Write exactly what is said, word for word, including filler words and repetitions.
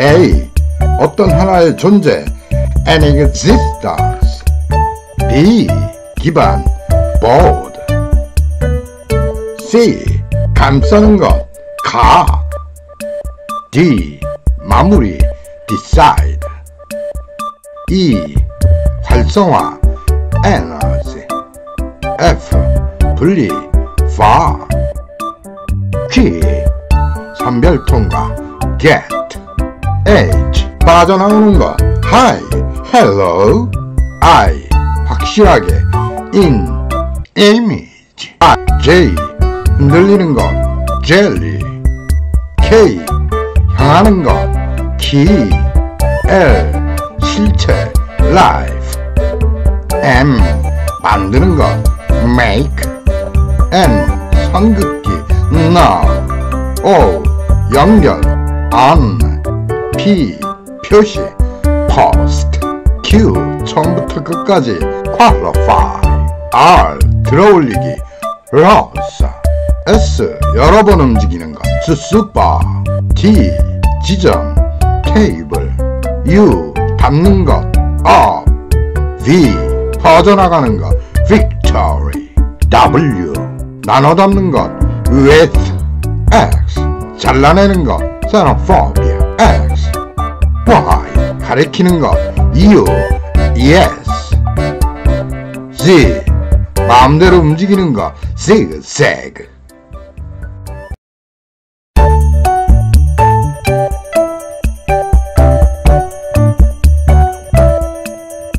A. 어떤 하나의 존재 an existence. B. 기반 board. C. 감싸는 것 가. D. 마무리 decide. E. 활성화 energy. F. 분리 far. G. 선별통과 get. H. 빠져나오는 것 hi, hello. I. 확실하게 in, image. I. J. 흔들리는 것 jelly. K. 향하는 것 key. L. 실체 life. M. 만드는 것 make. N. 선긋기 now. O. 연결 on. P. 표시 post. Q. 처음부터 끝까지 qualify. R. 들어올리기 rosa. S. 여러 번 움직이는 것 super. T. 지점 table. U. 닿는 것 up. V. 퍼져나가는 것 victory. W. 나눠 담는 것 with. X. 잘라내는 것 xenophobia. X. Y. 가리키는 것 you. yes. Z. 마음대로 움직이는 것 zigzag.